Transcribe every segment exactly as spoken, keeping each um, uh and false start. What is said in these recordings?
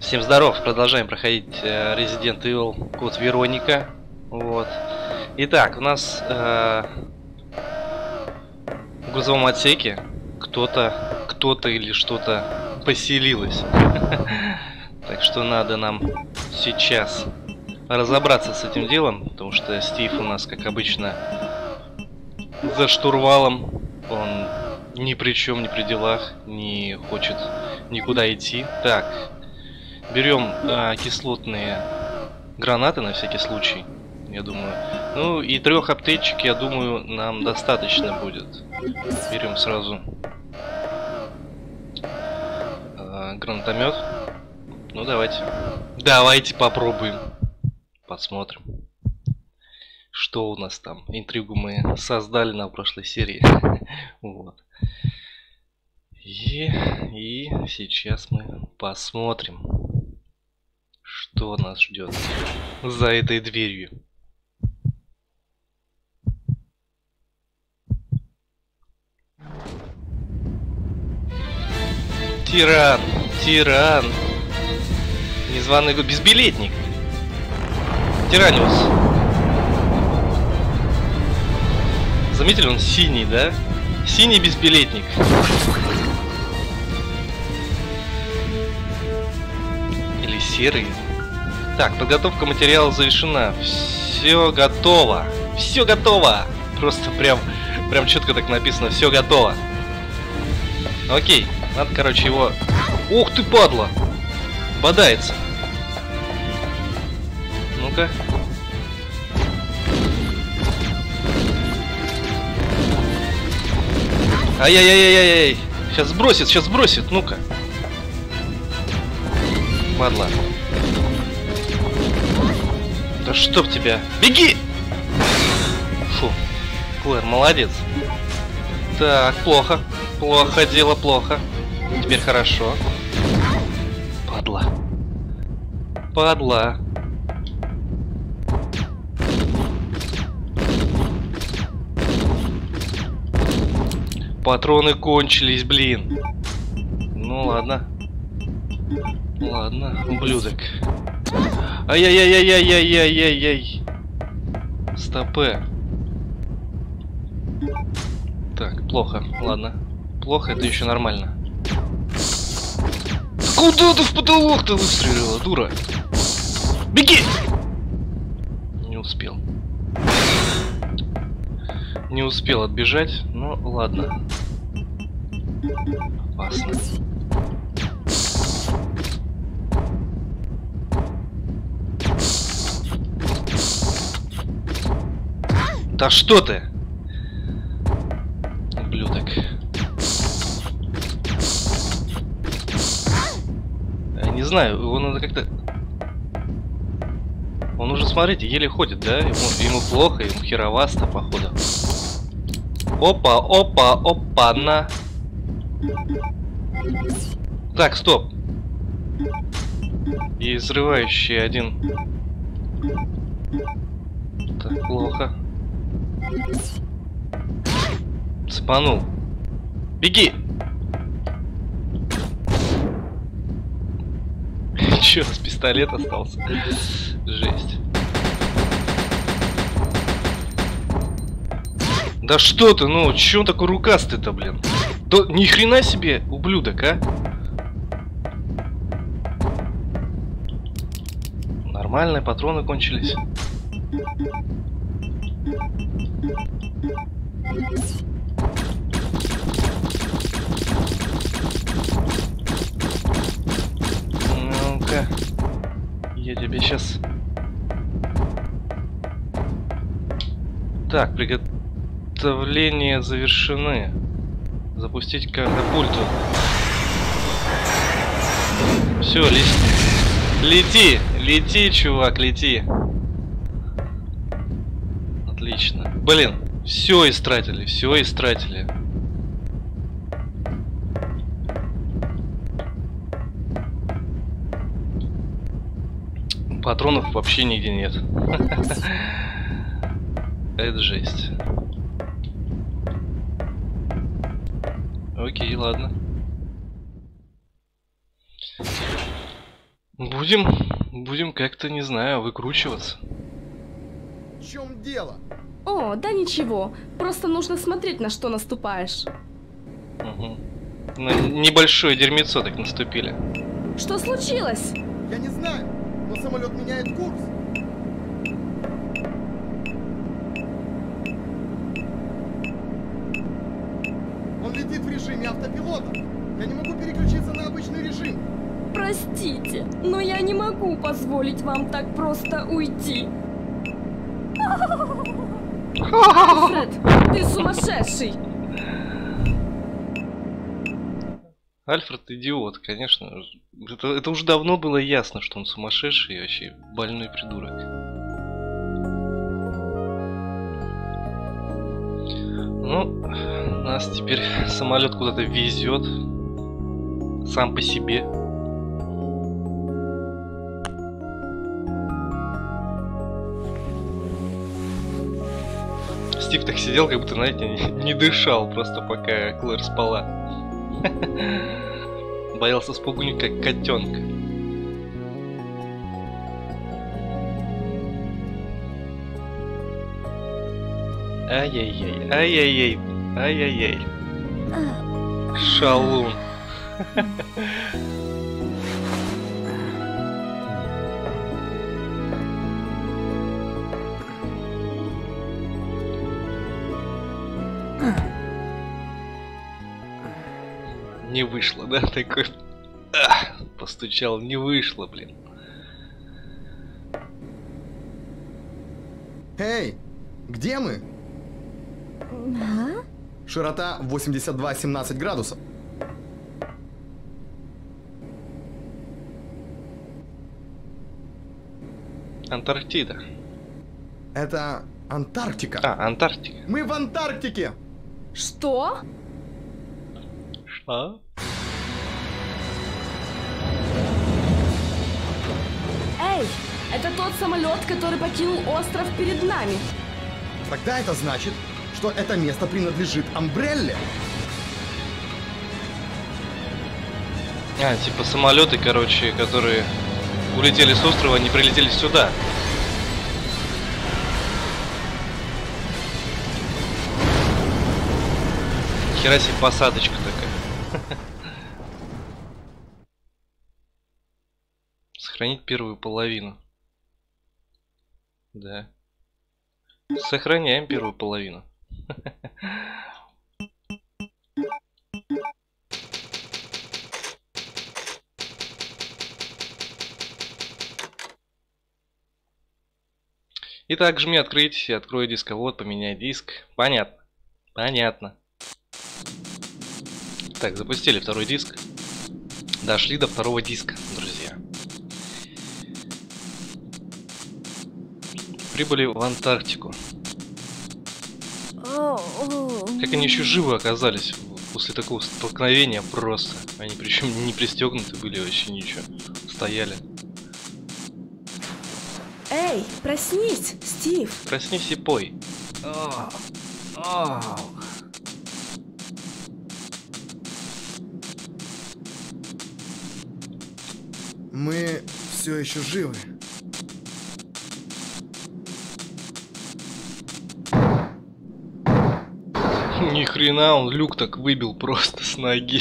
Всем здоров, продолжаем проходить э, Resident Evil Код Вероника. Вот. Итак, у нас э, в грузовом отсеке кто-то, кто-то или что-то поселилось. Так что надо нам сейчас разобраться с этим делом, потому что Стив у нас, как обычно, за штурвалом. Он ни при чем, ни при делах, не хочет никуда идти. Так. Берем э, кислотные гранаты на всякий случай, я думаю. Ну и трех аптечек, я думаю, нам достаточно будет. Берем сразу э, гранатомет. Ну давайте. Давайте попробуем. Посмотрим, что у нас там. Интригу мы создали на прошлой серии. Вот. И, и сейчас мы посмотрим, что нас ждет за этой дверью. Тиран, тиран, незваный гость, безбилетник, Тираниус. Заметили, он синий, да? Синий безбилетник. Или серый. Так, подготовка материала завершена. Все готово. Все готово. Просто прям, прям четко так написано. Все готово. Окей. Надо, короче, его... Ух ты, падла! Бодается. Ну-ка. Ай-яй-яй-яй-яй. Сейчас сбросит, сейчас сбросит. Ну-ка. Падла. Да чтоб тебя. Беги! Фу. Клэр, молодец. Так, плохо. Плохо, дело плохо. Теперь хорошо. Падла. Падла. Патроны кончились, блин. Ну ладно. Ладно, ублюдок. Ай-яй-яй-яй-яй-яй-яй-яй. Стопэ. Так, плохо. Ладно. Плохо, это еще нормально. Куда ты в потолок-то выстрелила, дура? Беги! Не успел. Не успел отбежать, но ладно. Опасно. Да что ты? Ублюдок. Я не знаю, его надо как-то... Он уже, смотрите, еле ходит, да? Ему, ему плохо, ему херовасто, походу. Опа, опа, опа, на. Так, стоп. И взрывающий один. Так, плохо. Цепанул. Беги! Че, с пистолет остался? Жесть. Да что ты, ну, че он такой рукастый-то, блин? Да ни хрена себе, ублюдок, а? Нормальные патроны кончились. Ну-ка, я тебе сейчас... Так, приготовления завершены. Запустить катапульту. Все, лети. Лети, лети, чувак, лети. Отлично. Блин, все истратили, все истратили. Патронов вообще нигде нет. Это жесть. Окей, ладно. Будем, будем как-то, не знаю, выкручиваться. В чем дело? О, да ничего. Просто нужно смотреть, на что наступаешь. Угу. На небольшое дерьмецо так наступили. Что случилось? Я не знаю, но самолет меняет курс. Он летит в режиме автопилота. Я не могу переключиться на обычный режим. Простите, но я не могу позволить вам так просто уйти. Альфред, ты сумасшедший! Альфред идиот, конечно. Это, это уже давно было ясно, что он сумасшедший и вообще больной придурок. Ну, нас теперь самолет куда-то везет. Сам по себе. Стив так сидел, как будто, знаете, не, не дышал, просто пока Клэр спала. Боялся спугнуть, как котенка. Ай-яй-яй, ай-яй-яй, ай-яй-яй. Шалун. Не вышло, да, такой. А, постучал, не вышло, блин. Эй, где мы? А? Широта восемьдесят два семнадцать градусов. Антарктида. Это Антарктика. А, Антарктика. Мы в Антарктике. Что? Что? Эй, это тот самолет, который покинул остров перед нами. Тогда это значит, что это место принадлежит Амбрелле. А, типа самолеты, короче, которые улетели с острова, не прилетели сюда. Хера себе посадочка такая. Сохранить первую половину. Да. Сохраняем первую половину. Итак, жми открыть, открой дисковод, поменяй диск. Понятно. Понятно. Так, запустили второй диск. Дошли до второго диска, друзья. Прибыли в Антарктику. Как они еще живы оказались после такого столкновения просто. Они причем не пристегнуты были, вообще ничего. Стояли. Эй, проснись, Стив. Проснись и пой. Мы все еще живы. Ни хрена, он люк так выбил просто с ноги.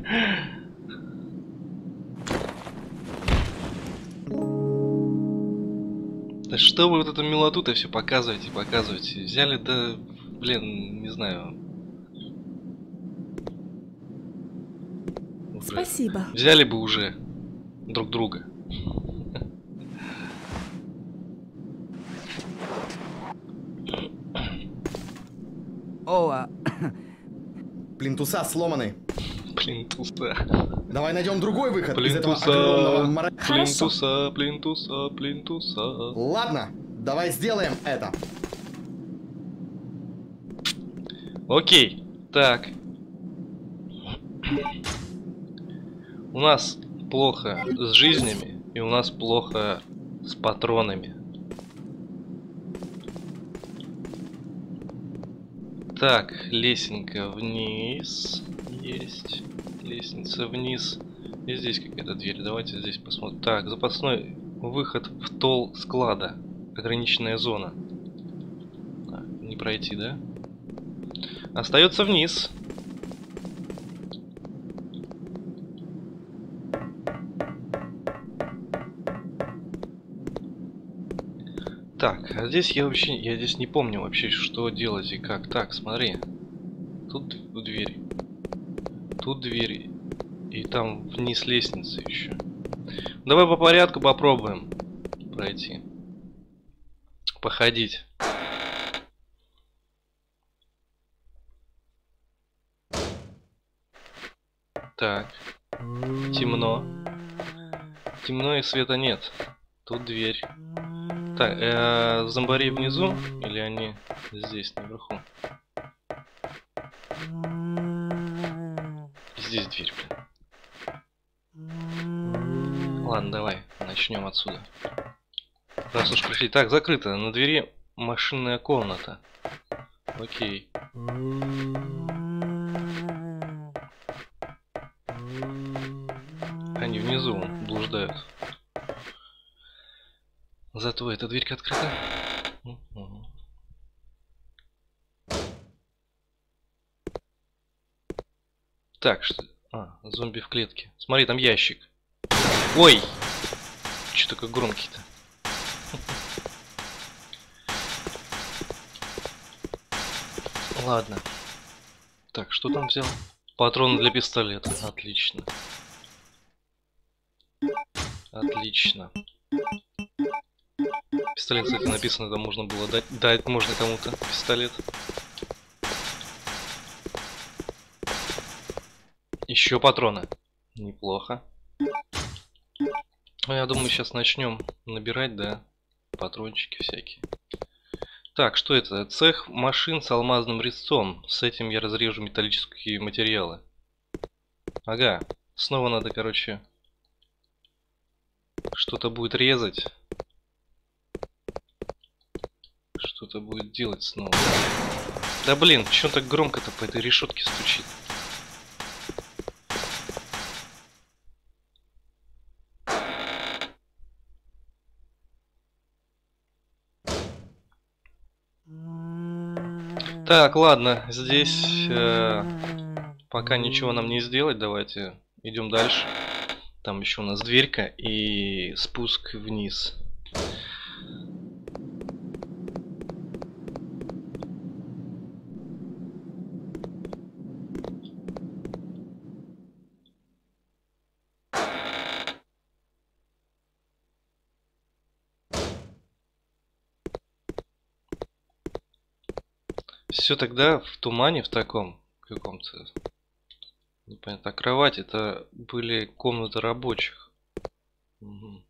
Да что вы вот эту милоту-то все показываете, показываете? Взяли, да, блин, не знаю. Уже. Спасибо. Взяли бы уже друг друга. О, Плинтуса сломаны. Плинтуса. Давай найдем другой выход из этого огромного Плинтуса. мара... Плинтуса, плинтуса, плинтуса. Ладно, давай сделаем это. Окей, так. У нас плохо с жизнями, и у нас плохо с патронами. Так, лесенка вниз. Есть. Лестница вниз. И здесь какая-то дверь. Давайте здесь посмотрим. Так, запасной выход в толл склада. Ограниченная зона. А, не пройти, да? Остается вниз. Так, а здесь я вообще, я здесь не помню вообще, что делать и как. Так, смотри. Тут дверь. Тут дверь. И там вниз лестница еще. Давай по порядку попробуем пройти. Походить. Так. Темно. Темно и света нет. Тут дверь. Так, э, зомбари внизу или они здесь наверху? Здесь дверь, блин. Ладно, давай, начнем отсюда. Раз уж пришли. Так, закрыто. На двери машинная комната. Окей. Они внизу блуждают. Зато эта дверька открыта. Угу. Так, что... А, зомби в клетке. Смотри, там ящик. Ой! Че такой громкий-то? Ладно. Так, что там взял? Патроны для пистолета. Отлично. Отлично. Пистолет, кстати, написано, там можно было дать, дать можно кому-то пистолет. Еще патроны. Неплохо. Ну, я думаю, сейчас начнем набирать, да, патрончики всякие. Так, что это? Цех машин с алмазным резцом. С этим я разрежу металлические материалы. Ага. Снова надо, короче, что-то будет резать. Что-то будет делать снова. Да блин, почему так громко-то по этой решетке стучит? Так, ладно, здесь э, пока ничего нам не сделать, давайте идем дальше. Там еще у нас дверька и спуск вниз. Все тогда в тумане, в таком каком-то. Непонятно. А кровать это были комнаты рабочих. Угу.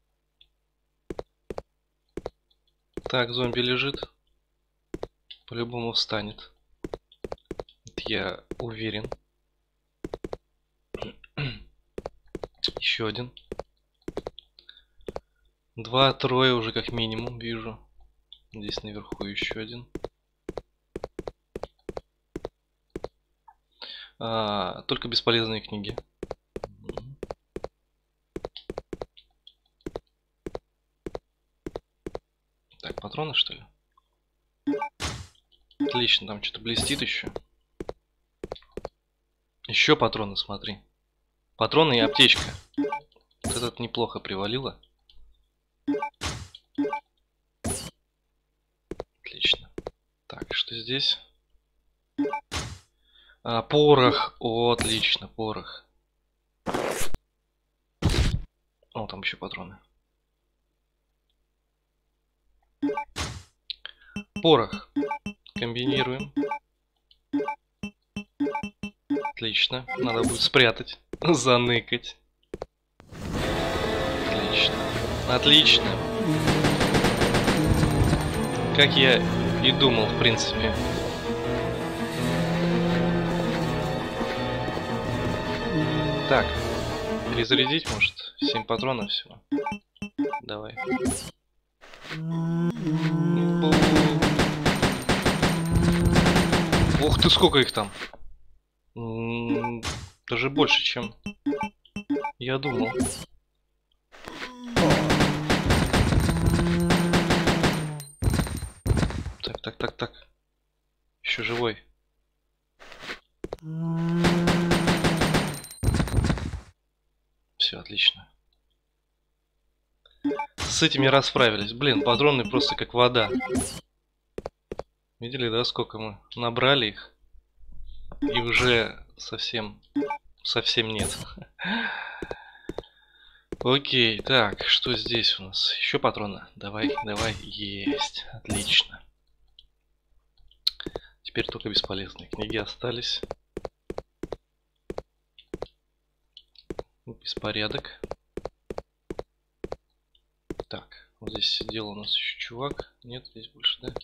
Так, зомби лежит. По-любому встанет. Это я уверен. Еще один. Два, трое уже как минимум вижу. Здесь наверху еще один. А, только бесполезные книги. Так, патроны что ли? Отлично, там что-то блестит еще. Еще патроны, смотри. Патроны и аптечка. Вот этот неплохо привалило. Отлично. Так, что здесь? А, порох. О, отлично, порох. О, там еще патроны. Порох. Комбинируем. Отлично. Надо будет спрятать. Заныкать. Отлично. Отлично. Как я и думал, в принципе. Так, перезарядить может? семь патронов всего. Давай. Ух ты, сколько их там. Даже больше, чем я думал. Так, так, так, так. Еще живой. Все, отлично. С этими расправились. Блин, патроны просто как вода. Видели, да, сколько мы набрали их? И уже совсем, совсем нет. Окей, так, что здесь у нас? Еще патроны? Давай, давай. Есть, отлично. Теперь только бесполезные книги остались. Беспорядок. Так, вот здесь сидел у нас еще чувак. Нет, здесь больше, да?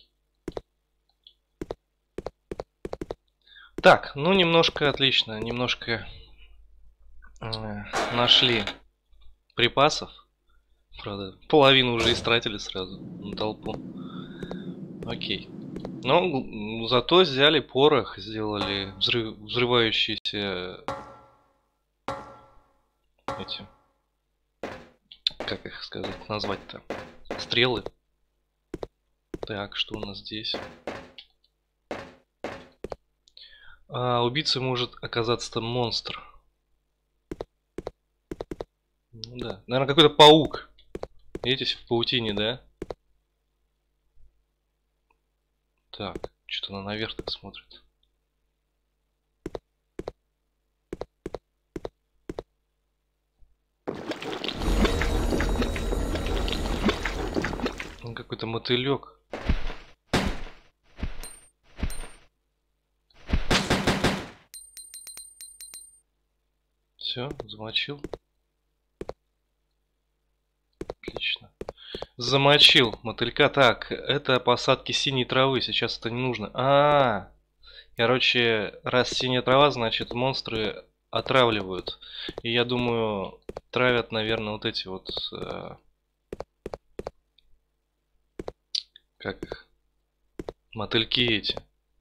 Так, ну немножко отлично, немножко э, нашли припасов. Правда, половину уже истратили сразу на толпу. Окей. Но зато взяли порох, сделали взрыв, взрывающиеся эти, как их сказать, назвать-то, стрелы. Так, что у нас здесь? А, убийцей может оказаться там монстр. Ну да, наверное, какой-то паук. Видите, в паутине, да? Так, что-то она наверх так смотрит. Он какой-то мотылек. Все, замочил. Отлично. Замочил мотылька. Так, это посадки синей травы. Сейчас это не нужно. А, -а, -а. Короче, раз синяя трава, значит монстры отравливают. И я думаю, травят, наверное, вот эти вот... Э, как их? Мотыльки эти.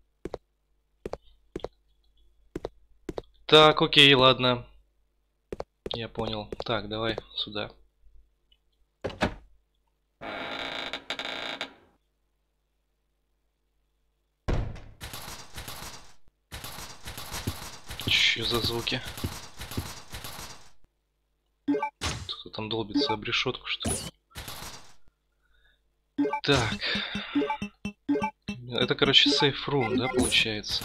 Так, окей, ладно. Я понял. Так, давай сюда. Че за звуки? Кто-то там долбится об решетку, что ли? Так. Это, короче, сейф рум, да, получается?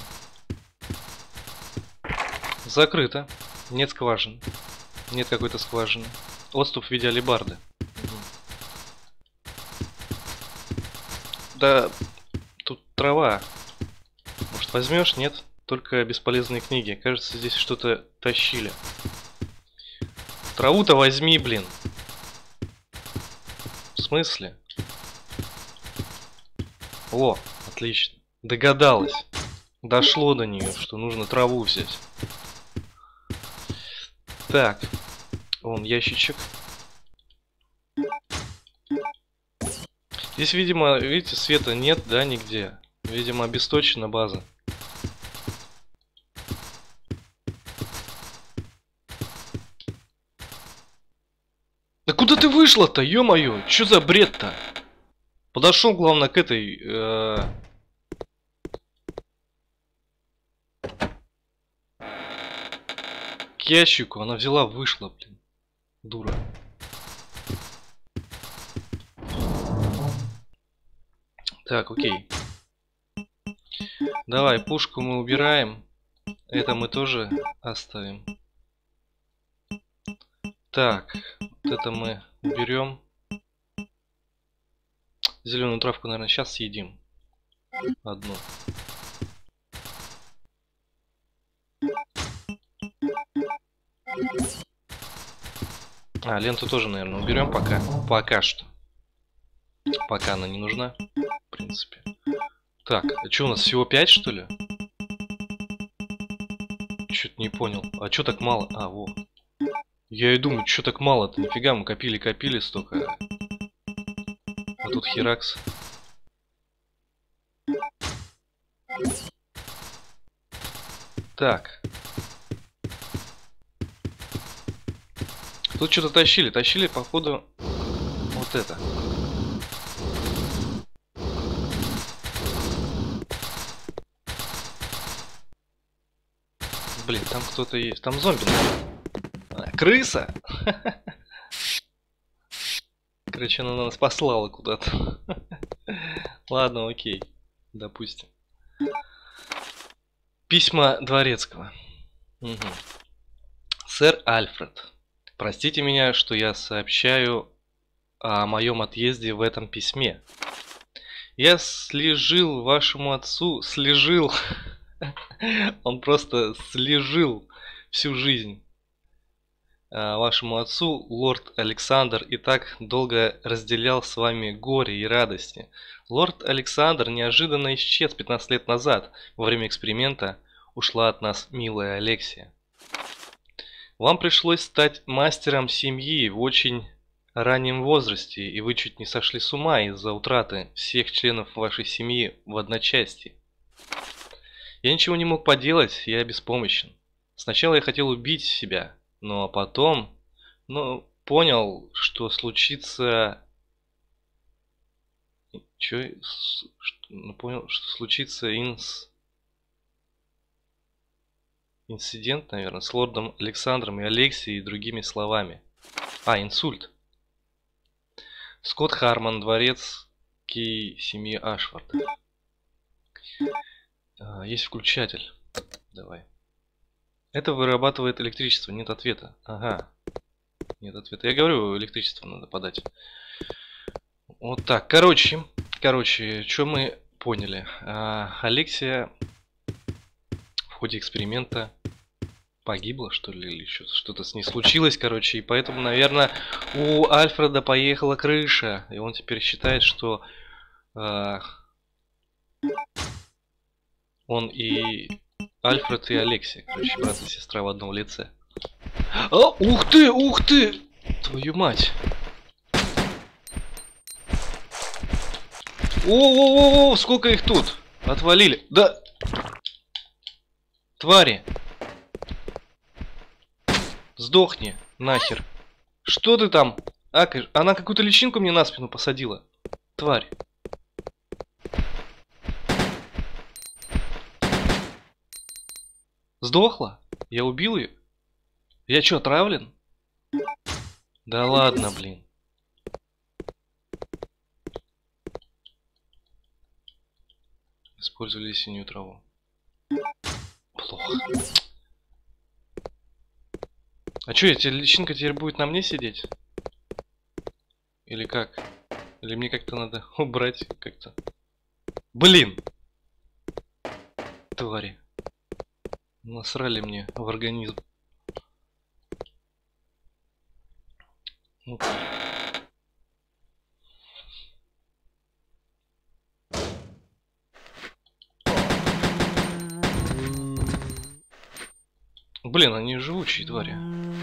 Закрыто. Нет скважин. Нет какой-то скважины. Отступ в виде алебарды. Угу. Да, тут трава. Может, возьмешь? Нет? Только бесполезные книги. Кажется, здесь что-то тащили. Траву-то возьми, блин. В смысле? О, отлично. Догадалась. Дошло до нее, что нужно траву взять. Так. Вон ящичек. Здесь, видимо, видите, света нет, да, нигде. Видимо, обесточена база. Да куда ты вышла-то, ё-моё? Чё за бред-то? Подошел, главное, к этой... Э... К ящику. Она взяла, вышла, блин. Дура. Так, окей. Давай, пушку мы убираем. Это мы тоже оставим. Так, вот это мы уберем. Зеленую травку, наверное, сейчас съедим. Одну. А, ленту тоже, наверное, уберем пока. Пока что. Пока она не нужна, в принципе. Так, а что у нас, всего пять, что ли? Чё-то не понял. А чё так мало? А, во. Я и думаю, чё так мало-то? Нифига, мы копили-копили столько. А тут херакс. Так. Тут что-то тащили. Тащили, походу, вот это. Блин, там кто-то есть. Там зомби. А, крыса! Короче, она нас послала куда-то. Ладно, окей. Допустим. Письма Дворецкого. Угу. Сэр Альфред, простите меня, что я сообщаю о моем отъезде в этом письме. Я служил вашему отцу, служил. Он просто служил всю жизнь вашему отцу, лорд Александр, и так долго разделял с вами горе и радости. Лорд Александр неожиданно исчез пятнадцать лет назад. Во время эксперимента ушла от нас милая Алексия. Вам пришлось стать мастером семьи в очень раннем возрасте, и вы чуть не сошли с ума из-за утраты всех членов вашей семьи в одночасье. Я ничего не мог поделать, я беспомощен. Сначала я хотел убить себя, но потом, ну, понял, что случится... Чё? Ну, понял, что случится инс... инцидент, наверное, с лордом Александром и Алексией и другими словами. А, инсульт. Скотт Харман, дворецкий семьи Ашфорд. А, есть включатель. Давай. Это вырабатывает электричество. Нет ответа. Ага. Нет ответа. Я говорю, электричество надо подать. Вот так. Короче. Короче, что мы поняли? А, Алексия в ходе эксперимента погибла, что ли, или что-то с ней случилось, короче. И поэтому, наверное, у Альфреда поехала крыша. И он теперь считает, что а, он и... Альфред и Алексия, короче, брат и сестра в одном лице. А, ух ты, ух ты! Твою мать! О-о-о-о, сколько их тут! Отвалили! Да! Твари! Сдохни, нахер! Что ты там? А, она какую-то личинку мне на спину посадила. Тварь! Сдохла? Я убил ее? Я что, отравлен? Да ладно, блин. Использовали синюю траву. Плохо. А что, эта личинка теперь будет на мне сидеть? Или как? Или мне как-то надо убрать как-то? Блин! Твари. Насрали мне в организм. Вот. Блин, они живучие твари.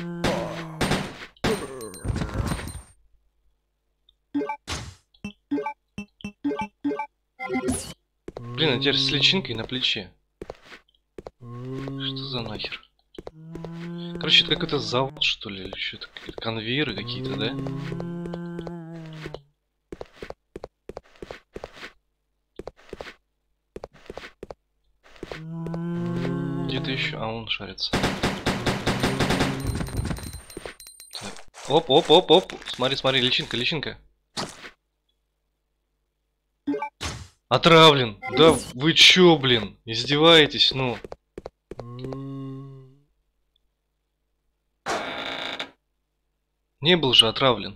Блин, а теперь с личинкой на плече. Что за нахер? Короче, это какой-то завод, что ли, или что-то, конвейеры какие-то, да? Где-то еще, а он шарится. Так. Оп, оп, оп, оп, смотри, смотри, личинка, личинка. Отравлен, да вы чё, блин, издеваетесь, ну? Не был же отравлен.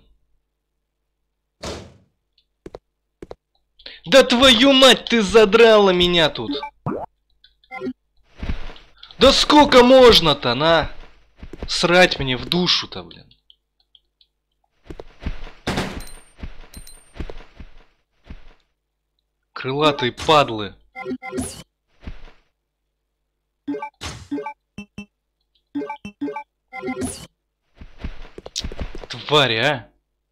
Да твою мать, ты задрала меня тут. Да сколько можно-то, на? Срать мне в душу-то, блин. Крылатые падлы. Твари, а?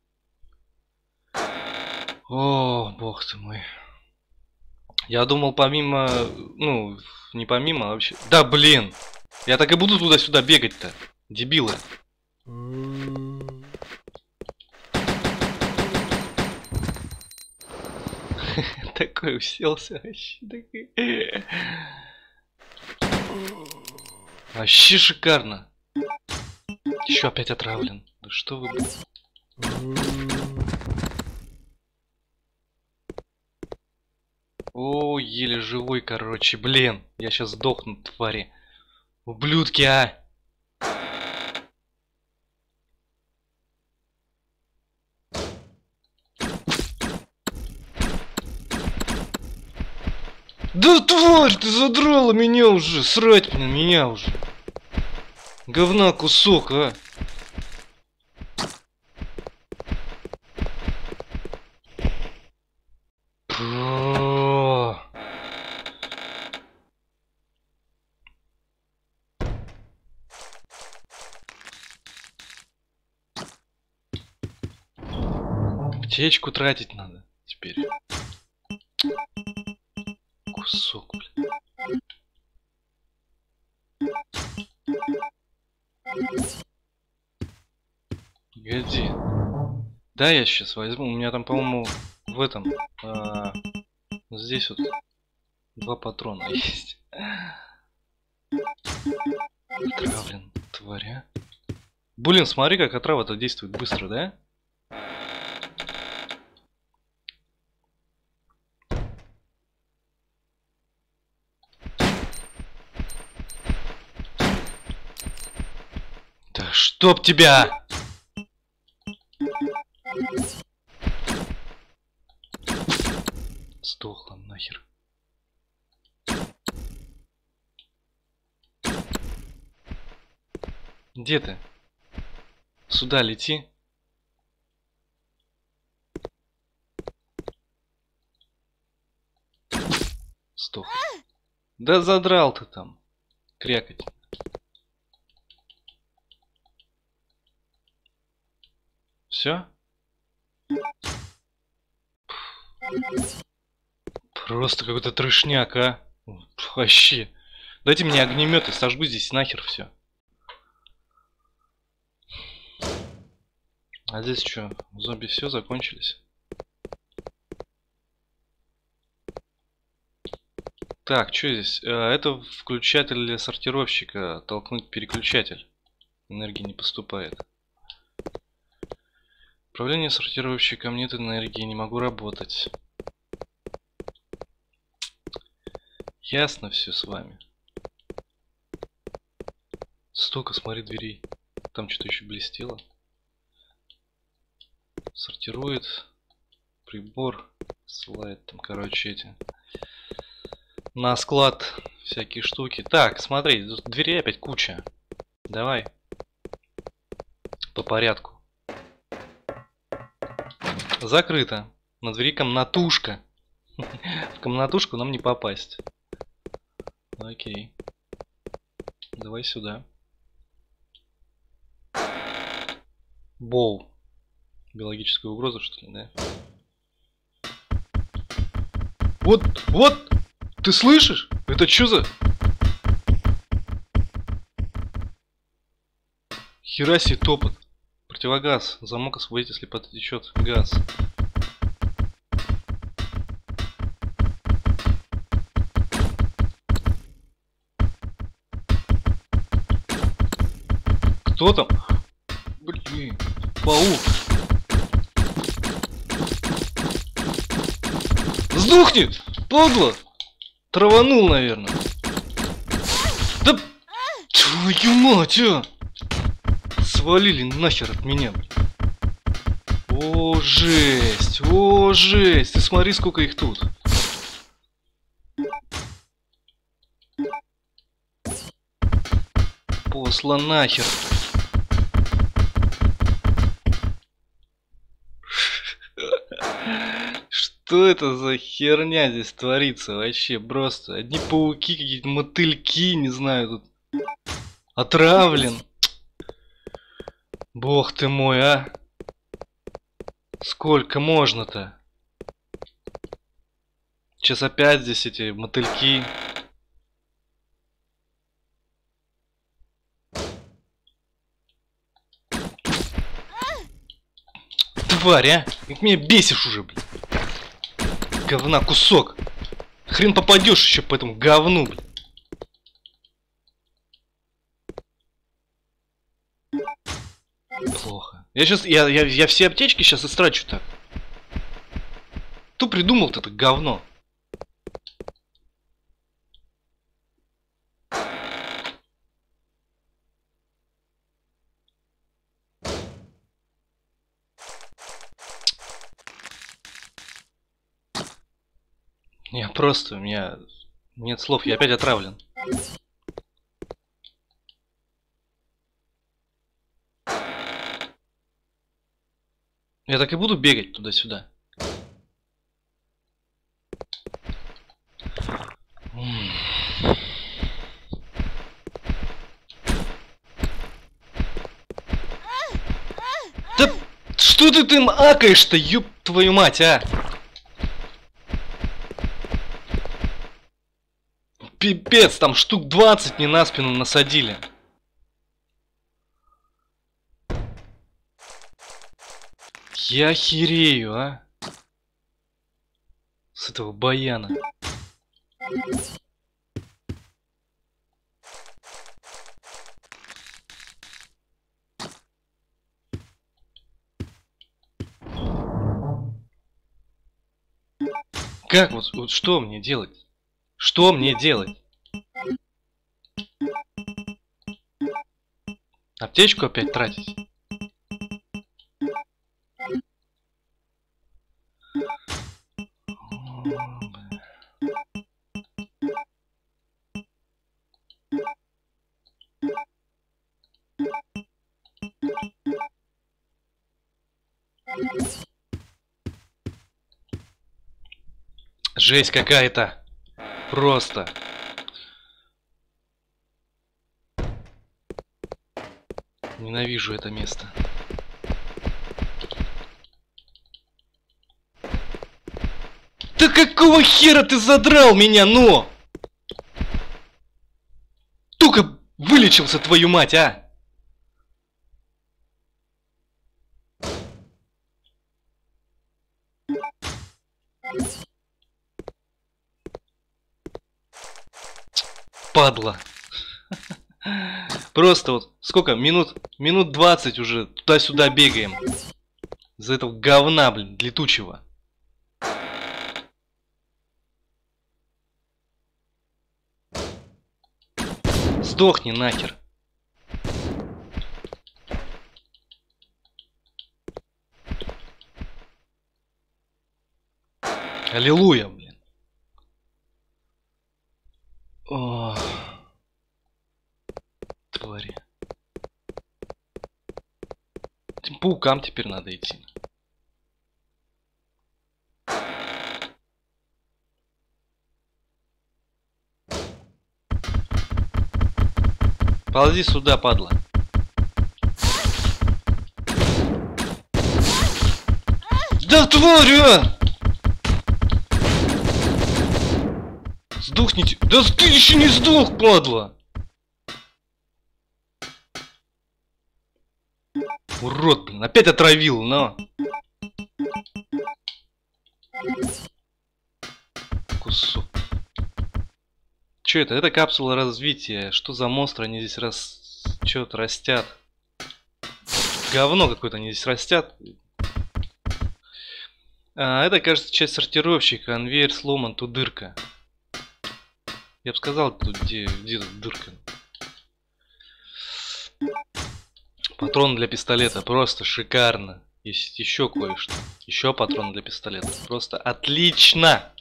О, бог ты мой. Я думал, помимо... Ну, не помимо, а вообще... Да, блин! Я так и буду туда-сюда бегать-то. Дебилы. такой уселся вообще. Такой. Вообще шикарно. Еще опять отравлен. Да что вы... О, еле живой, короче, блин. Я сейчас сдохну, твари. Ублюдки, а! Да тварь, ты задрала меня уже, срать на меня уже. Говна кусок, а. Про. Аптечку тратить надо теперь. Кусок, блин. Погоди. Да, я сейчас возьму. У меня там, по-моему, в этом... А, здесь вот два патрона есть. Отравлен, тваря. Блин, смотри, как отрава-то действует быстро, да? Да чтоб тебя! Сдохла нахер. Где ты? Сюда лети. Сдох. Да задрал ты там. Крякать. Все? Просто какой-то трешняк, а? Вообще. Дайте мне огнемет и сожгу здесь нахер все. А здесь что? Зомби все закончились? Так, что здесь? Это включатель для сортировщика. Толкнуть переключатель. Энергии не поступает. Управление сортировщиком, нет энергии, не могу работать. Ясно все с вами. Столько, смотри, дверей. Там что-то еще блестело. Сортирует. Прибор. Ссылает там, короче, эти. На склад всякие штуки. Так, смотри, тут дверей опять куча. Давай. По порядку. Закрыто. На двери комнатушка. В комнатушку нам не попасть. Окей. Давай сюда. Боу. Биологическая угроза, что ли, да? Вот, вот! Ты слышишь? Это что за... Хераси топот. Противогаз. Замок освободить, если потечет газ. Кто там? Блин. Паук. Сдохни! Подло! Траванул, наверное. Да... Твою мать, а! Свалили нахер от меня, блин. О, жесть! О, жесть! Ты смотри, сколько их тут. Посла нахер. Что это за херня здесь творится вообще? Просто одни пауки, какие-то мотыльки, не знаю, тут отравлен. Бог ты мой, а? Сколько можно-то? Сейчас опять здесь эти мотыльки. Тварь, а? Как меня бесишь уже, блин. говна кусок. Хрен попадешь еще по этому говну, блин. Плохо. Я сейчас, я, я, я все аптечки сейчас истрачу так. Кто придумал-то это говно? Я просто, у меня нет слов, я опять отравлен. Я так и буду бегать туда-сюда. Да что ты там акаешь-то, ёб твою мать, а? Пипец, там штук двадцать мне на спину насадили. Я охерею, а? С этого баяна. Как вот, вот что мне делать? Что мне делать? Аптечку опять тратить? Жесть какая-то. Просто. Ненавижу это место. Да какого хера ты задрал меня, ну? Только вылечился, твою мать, а? Падла. Просто вот сколько? Минут, минут двадцать уже туда-сюда бегаем. За этого говна, блин, летучего. Сдохни нахер. Аллилуйя, блин. О, твари. Этим паукам теперь надо идти. Ползи сюда, падла. Да тварь, а! Сдохните. Да ты еще не сдох, падла! Урод, блин, опять отравил, но. Кусок. Че это? Это капсула развития. Что за монстры они здесь рас... Чё-то растят? Говно какое-то они здесь растят. А, это, кажется, часть сортировщика. Конвейер сломан, тут дырка. Я бы сказал, тут где, где тут дырка. Патрон для пистолета. Просто шикарно. Есть еще кое-что. Еще патрон для пистолета. Просто отлично!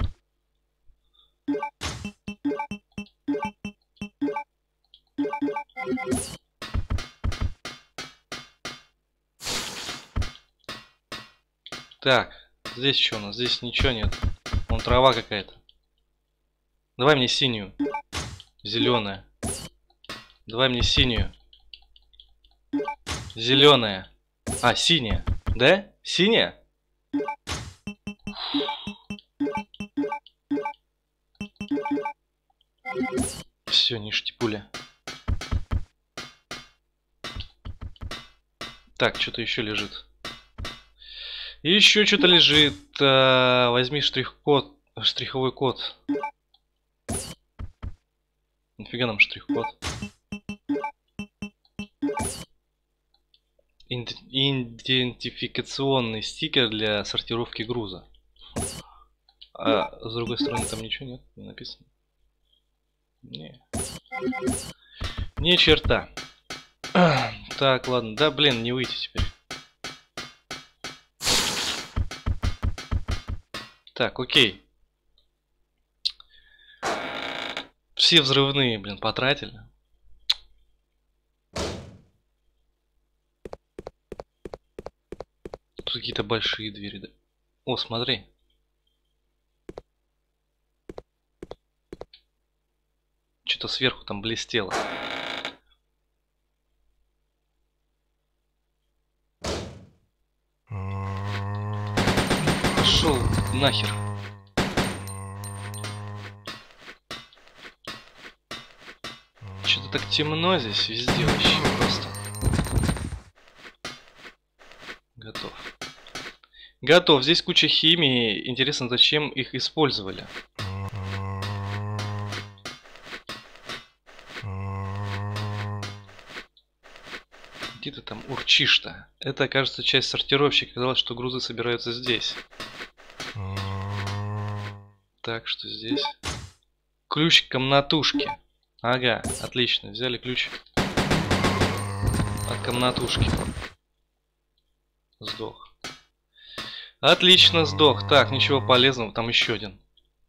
Так, здесь что у нас? Здесь ничего нет. Вон трава какая-то. Давай мне синюю. Зеленая. Давай мне синюю. Зеленая. А, синяя. Да? Синяя? Все, ништяпуля. Так, что-то еще лежит. И еще что-то лежит. А, возьми штрих-код. Штриховой код. Нафига нам штрих-код? Идентификационный стикер для сортировки груза. А с другой стороны там ничего нет, не написано. Не. Ни черта. Так, ладно. Да, блин, не выйти теперь. Так, окей. Все взрывные, блин, потратили. Тут какие-то большие двери, да? О, смотри. Что-то сверху там блестело. Пошел нахер. Что-то так темно здесь везде вообще просто. Готов. Готов. Здесь куча химии. Интересно, зачем их использовали. Где ты там урчишь-то? Это, кажется, часть сортировщика. Казалось, что грузы собираются здесь. Так, что здесь? Ключ к комнатушке. Ага, отлично. Взяли ключ от комнатушки. Сдох. Отлично, сдох. Так, ничего полезного. Там еще один.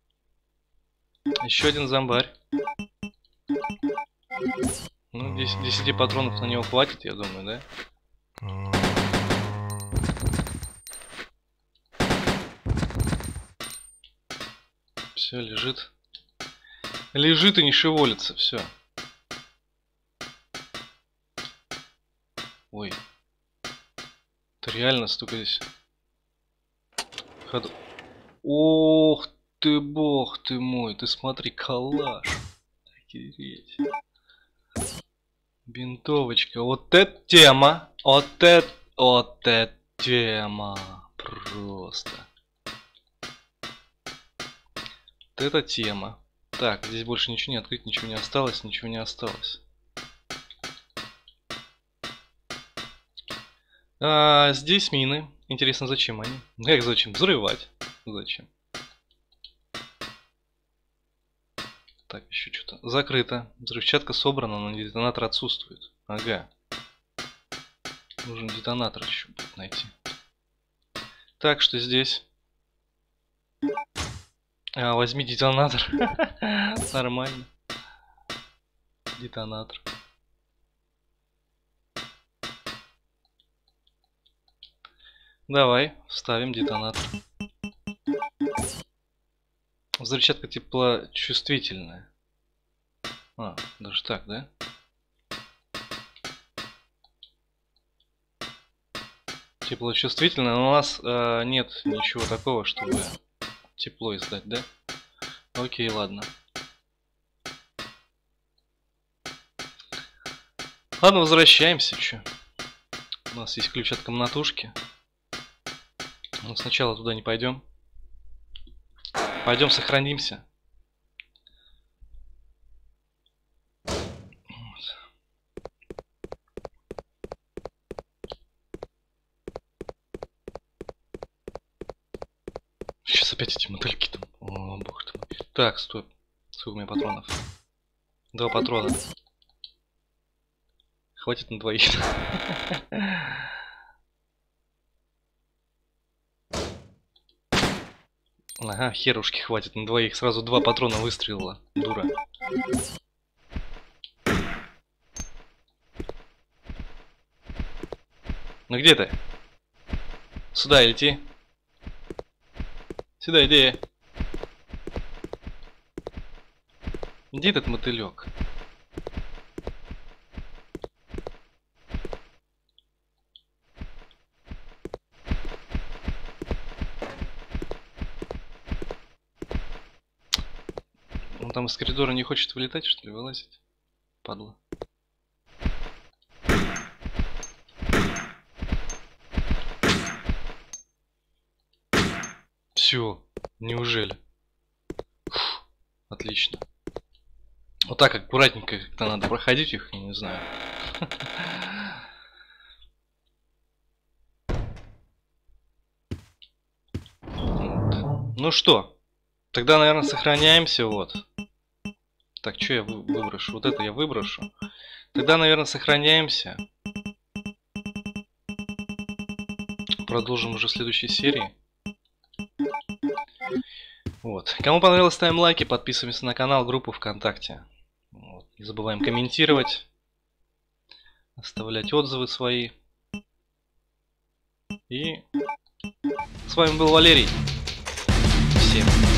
Еще один зомбарь. Ну, десять патронов на него хватит, я думаю, да? Все, лежит. Лежит и не шевелится, все. Ой. Это реально столько здесь. Ходу. Ох ты, бог ты мой, ты смотри, калаш. Охереть. Бинтовочка. Вот это тема. Вот это, вот это тема. Просто. Вот это тема. Так, здесь больше ничего не открыть, ничего не осталось, ничего не осталось. А, здесь мины. Интересно, зачем они? Как зачем? Взрывать. Зачем? Так, еще что-то. Закрыто. Взрывчатка собрана, но детонатор отсутствует. Ага. Нужен детонатор еще будет найти. Так, что здесь? А, возьми детонатор. Нормально. Детонатор. Давай, вставим детонатор. Взрывчатка теплочувствительная. А, даже так, да? Теплочувствительная, но у нас э, нет ничего такого, чтобы тепло издать, да? Окей, ладно. Ладно, возвращаемся, чё. У нас есть ключ от комнатушки. Но сначала туда не пойдем. Пойдем сохранимся. Вот. Сейчас опять эти мотыльки там. О, бог ты мой. Так, стоп. Сколько у меня патронов? Два патрона. Хватит на двоих. Ага, херушки хватит на двоих. Сразу два патрона выстрелила. Дура. Ну где ты? Сюда лети. Сюда иди. Где этот мотылек? Он там из коридора не хочет вылетать, что ли, вылазить? Падла. Все, неужели? Отлично. Вот так аккуратненько как-то надо проходить их, я не знаю. Вот. Ну что, тогда, наверное, сохраняемся, вот. Так, что я вы- выброшу? Вот это я выброшу. Тогда, наверное, сохраняемся. Продолжим уже в следующей серии. Вот. Кому понравилось, ставим лайки, подписываемся на канал, группу ВКонтакте. Вот. Не забываем комментировать, оставлять отзывы свои. И с вами был Валерий. Всем